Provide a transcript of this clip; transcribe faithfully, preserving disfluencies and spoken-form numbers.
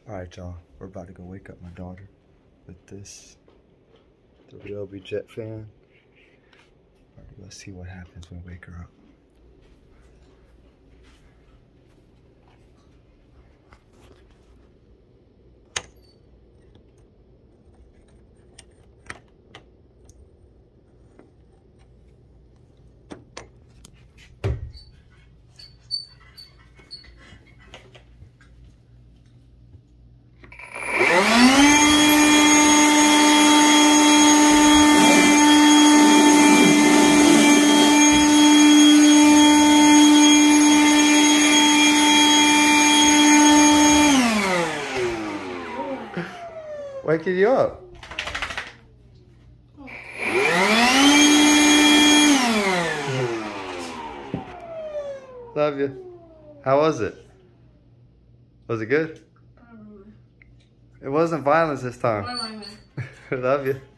Alright, y'all. We're about to go wake up my daughter with this. The Ryobi jet fan. Alright, let's see what happens when we wake her up. Waking you up. Love you. How was it? Was it good? It wasn't violence this time. Love you.